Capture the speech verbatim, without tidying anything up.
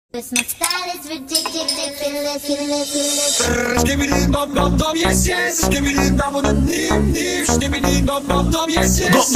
This my style is ridiculous, ridiculous, ridiculous. Szkibidim bam bam dom yes yes. Szkibidim bam bunun nim nim. Szkibidim bam bam dom yes yes.